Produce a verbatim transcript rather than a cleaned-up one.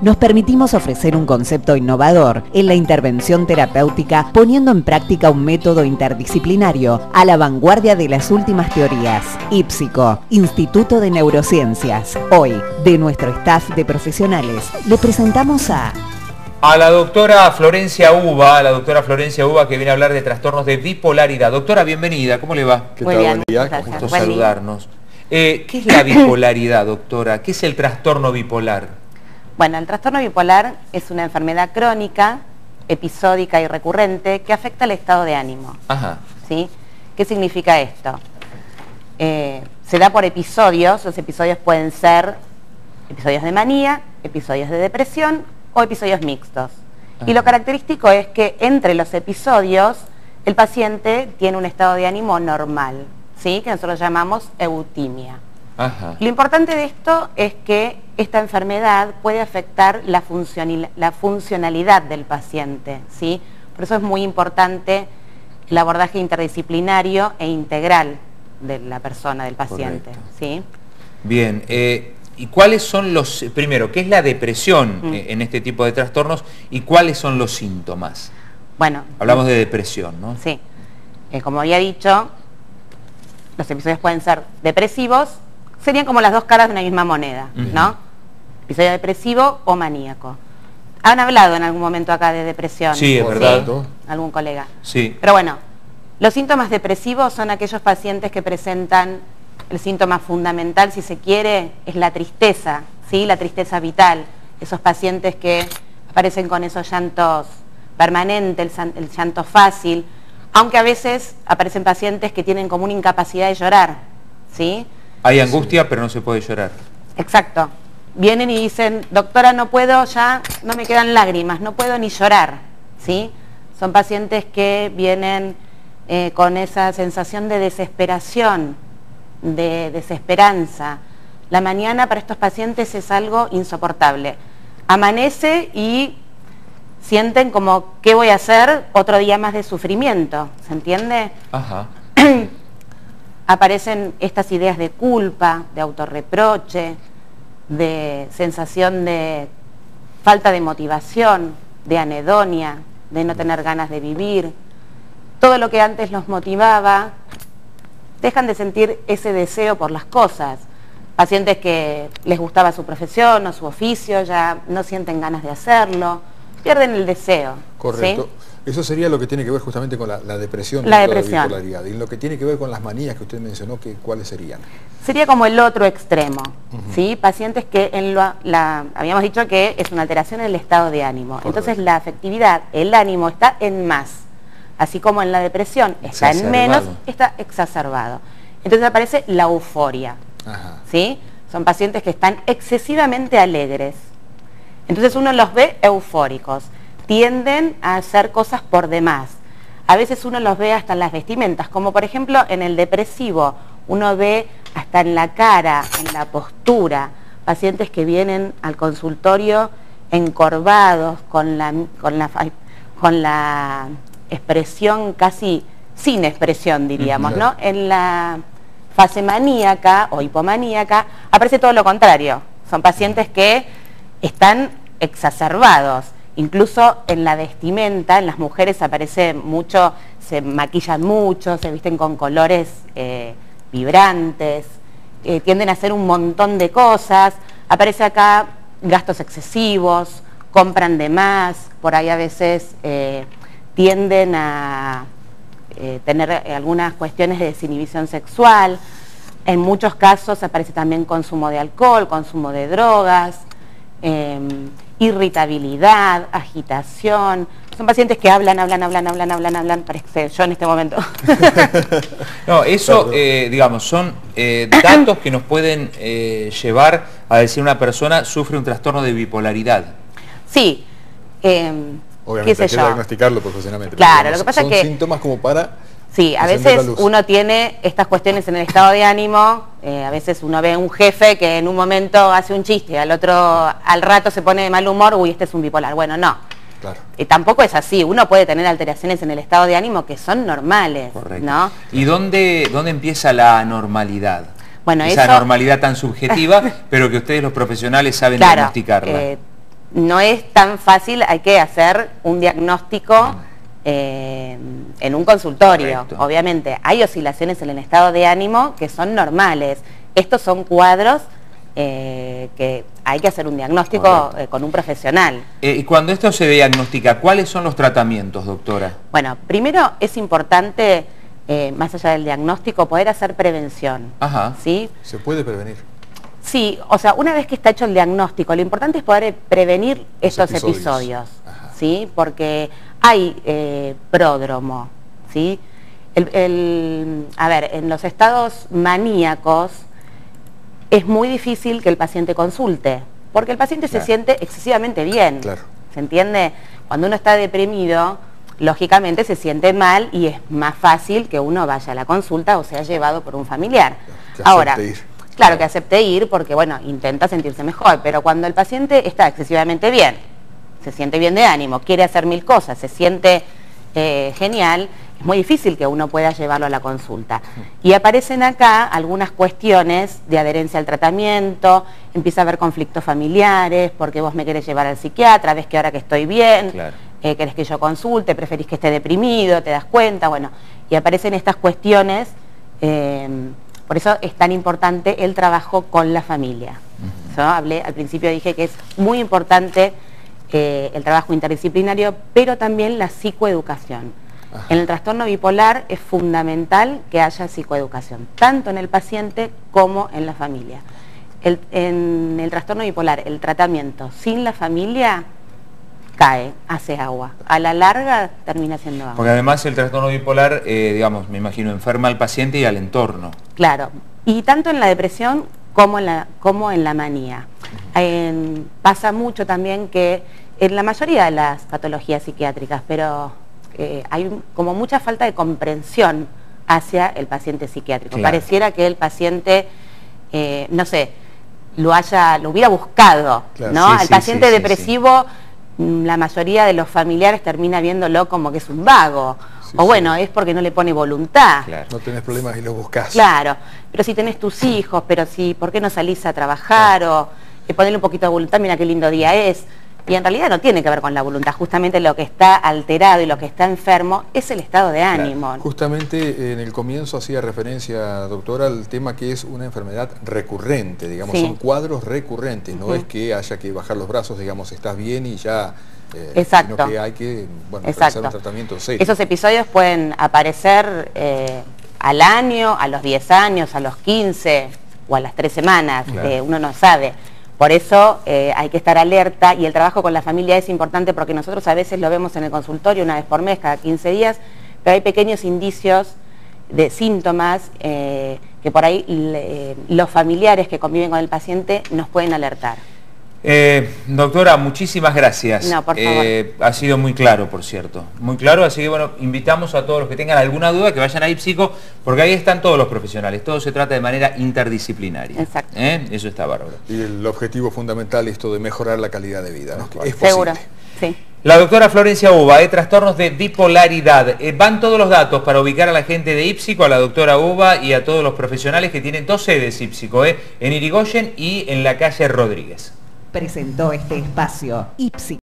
Nos permitimos ofrecer un concepto innovador en la intervención terapéutica, poniendo en práctica un método interdisciplinario a la vanguardia de las últimas teorías. IPSICO, Instituto de Neurociencias. Hoy, de nuestro staff de profesionales, le presentamos a... A la doctora Florencia Uva, a la doctora Florencia Uva que viene a hablar de trastornos de bipolaridad. Doctora, bienvenida, ¿cómo le va? ¿Qué tal? Buen día. Gusto saludarnos. Eh, ¿Qué es la bipolaridad, doctora? ¿Qué es el trastorno bipolar? Bueno, el trastorno bipolar es una enfermedad crónica, episódica y recurrente que afecta el estado de ánimo. Ajá. ¿Sí? ¿Qué significa esto? Eh, se da por episodios, los episodios pueden ser episodios de manía, episodios de depresión o episodios mixtos. Ajá. Y lo característico es que entre los episodios el paciente tiene un estado de ánimo normal, ¿sí? Que nosotros llamamos eutimia. Ajá. Lo importante de esto es que esta enfermedad puede afectar la, la funcionalidad del paciente, ¿sí? Por eso es muy importante el abordaje interdisciplinario e integral de la persona, del paciente. ¿Sí? Bien, eh, ¿y cuáles son los, primero, qué es la depresión mm. eh, en este tipo de trastornos y cuáles son los síntomas? Bueno. Hablamos de depresión, ¿no? Sí. Eh, como había dicho, los episodios pueden ser depresivos, serían como las dos caras de una misma moneda, ¿no? Uh-huh. Episodio depresivo o maníaco. ¿Han hablado en algún momento acá de depresión? Sí, es verdad. ¿Sí? ¿Algún colega? Sí. Pero bueno, los síntomas depresivos son aquellos pacientes que presentan, el síntoma fundamental, si se quiere, es la tristeza, ¿sí? La tristeza vital. Esos pacientes que aparecen con esos llantos permanentes, el, el llanto fácil, aunque a veces aparecen pacientes que tienen como una incapacidad de llorar, ¿sí? Hay angustia, pero no se puede llorar. Exacto. Vienen y dicen, doctora, no puedo, ya no me quedan lágrimas, no puedo ni llorar, ¿sí? Son pacientes que vienen eh, con esa sensación de desesperación, de desesperanza. La mañana para estos pacientes es algo insoportable. Amanece y sienten como, ¿qué voy a hacer? Otro día más de sufrimiento, ¿se entiende? Ajá. Aparecen estas ideas de culpa, de autorreproche, de sensación de falta de motivación, de anedonia, de no tener ganas de vivir. Todo lo que antes los motivaba, dejan de sentir ese deseo por las cosas. Pacientes que les gustaba su profesión o su oficio, ya no sienten ganas de hacerlo, pierden el deseo. Correcto. ¿Sí? Eso sería lo que tiene que ver justamente con la, la depresión, la depresión. La bipolaridad. Y lo que tiene que ver con las manías que usted mencionó, que, ¿cuáles serían? Sería como el otro extremo, uh-huh. ¿sí? Pacientes que en lo, la, habíamos dicho que es una alteración en el estado de ánimo. Correcto. Entonces la afectividad, el ánimo está en más. Así como en la depresión está en menos, está exacerbado. Entonces aparece la euforia, Ajá. ¿sí? Son pacientes que están excesivamente alegres. Entonces uno los ve eufóricos. Tienden a hacer cosas por demás. A veces uno los ve hasta en las vestimentas, como por ejemplo en el depresivo, uno ve hasta en la cara, en la postura, pacientes que vienen al consultorio encorvados, con la, con la, con la expresión casi sin expresión, diríamos, ¿no? En la fase maníaca o hipomaníaca aparece todo lo contrario. Son pacientes que están exacerbados. Incluso en la vestimenta, en las mujeres aparece mucho, se maquillan mucho, se visten con colores eh, vibrantes, eh, tienden a hacer un montón de cosas, aparece acá gastos excesivos, compran de más, por ahí a veces eh, tienden a eh, tener algunas cuestiones de desinhibición sexual, en muchos casos aparece también consumo de alcohol, consumo de drogas, eh, irritabilidad, agitación. Son pacientes que hablan, hablan, hablan, hablan, hablan, hablan, parece yo en este momento. No, eso, eh, digamos, son eh, datos que nos pueden eh, llevar a decir una persona sufre un trastorno de bipolaridad. Sí. Eh, Obviamente hay que diagnosticarlo profesionalmente. Claro, lo que pasa es que... Son síntomas como para... Sí, a veces uno tiene estas cuestiones en el estado de ánimo, eh, a veces uno ve un jefe que en un momento hace un chiste, al otro, al rato se pone de mal humor, uy, este es un bipolar. Bueno, no. Claro. Y tampoco es así, uno puede tener alteraciones en el estado de ánimo que son normales. Correcto. ¿No? ¿Y dónde, dónde empieza la anormalidad? Bueno, esa eso... normalidad tan subjetiva, pero que ustedes los profesionales saben claro, diagnosticarla. Eh, no es tan fácil, hay que hacer un diagnóstico eh, en un consultorio. Correcto. Obviamente hay oscilaciones en el estado de ánimo que son normales. Estos son cuadros eh, que hay que hacer un diagnóstico eh, con un profesional. Eh, y cuando esto se diagnostica, ¿cuáles son los tratamientos, doctora? Bueno, primero es importante, eh, más allá del diagnóstico, poder hacer prevención. Ajá. ¿Sí? ¿Se puede prevenir? Sí, o sea, una vez que está hecho el diagnóstico, lo importante es poder prevenir estos episodios. episodios, ¿sí? Porque hay eh, pródromo, ¿sí? El, el, a ver, en los estados maníacos es muy difícil que el paciente consulte, porque el paciente Claro. se siente excesivamente bien, Claro. ¿se entiende? Cuando uno está deprimido, lógicamente se siente mal y es más fácil que uno vaya a la consulta o sea llevado por un familiar. Que Ahora, acepte ir. claro, que acepte ir porque, bueno, intenta sentirse mejor, pero cuando el paciente está excesivamente bien, se siente bien de ánimo, quiere hacer mil cosas, se siente eh, genial, es muy difícil que uno pueda llevarlo a la consulta. Y aparecen acá algunas cuestiones de adherencia al tratamiento, empieza a haber conflictos familiares, porque vos me querés llevar al psiquiatra, ves que ahora que estoy bien, Claro. eh, querés que yo consulte, preferís que esté deprimido, te das cuenta, bueno, y aparecen estas cuestiones, eh, por eso es tan importante el trabajo con la familia. Uh-huh. Yo hablé, al principio dije que es muy importante eh, el trabajo interdisciplinario, pero también la psicoeducación. Ajá. En el trastorno bipolar es fundamental que haya psicoeducación, tanto en el paciente como en la familia. El, en el trastorno bipolar, el tratamiento sin la familia cae, hace agua. A la larga termina siendo agua. Porque además el trastorno bipolar, eh, digamos, me imagino, enferma al paciente y al entorno. Claro, y tanto en la depresión como en la, como en la manía. Eh, pasa mucho también que en la mayoría de las patologías psiquiátricas, pero eh, hay como mucha falta de comprensión hacia el paciente psiquiátrico. Claro. Pareciera que el paciente, eh, no sé, lo haya, lo hubiera buscado, Claro. ¿no? Sí, Al sí, paciente sí, sí, depresivo, sí. La mayoría de los familiares termina viéndolo como que es un vago. Sí, o bueno, sí. es porque no le pone voluntad. Claro. No tenés problemas y los buscás. Claro, pero si tenés tus hijos, pero si, ¿por qué no salís a trabajar? Claro. O eh, ponerle un poquito de voluntad, mira qué lindo día es. Y en realidad no tiene que ver con la voluntad, justamente lo que está alterado y lo que está enfermo es el estado de ánimo. Claro. Justamente en el comienzo hacía referencia, doctora, al tema que es una enfermedad recurrente, digamos, Sí. son cuadros recurrentes, no Uh-huh. es que haya que bajar los brazos, digamos, estás bien y ya, eh, Exacto. sino que hay que, bueno, Exacto. realizar un tratamiento serio. Esos episodios pueden aparecer eh, al año, a los diez años, a los quince o a las tres semanas, Claro. eh, uno no sabe. Por eso eh, hay que estar alerta y el trabajo con la familia es importante porque nosotros a veces lo vemos en el consultorio una vez por mes, cada quince días, pero hay pequeños indicios de síntomas eh, que por ahí le, los familiares que conviven con el paciente nos pueden alertar. Eh, doctora, muchísimas gracias. No, por favor. Eh, ha sido muy claro, por cierto. Muy claro, así que bueno, invitamos a todos los que tengan alguna duda que vayan a IPSICO, porque ahí están todos los profesionales. Todo se trata de manera interdisciplinaria. Exacto. ¿Eh? Eso está bárbaro. Y el objetivo fundamental es esto de mejorar la calidad de vida, ¿no? Que es Seguro, posible. sí. La doctora Florencia Uva, de trastornos de bipolaridad. Eh, van todos los datos para ubicar a la gente de IPSICO, a la doctora Uva y a todos los profesionales que tienen dos sedes IPSICO, eh, en Irigoyen y en la calle Rodríguez. Presentó este espacio IPSICO.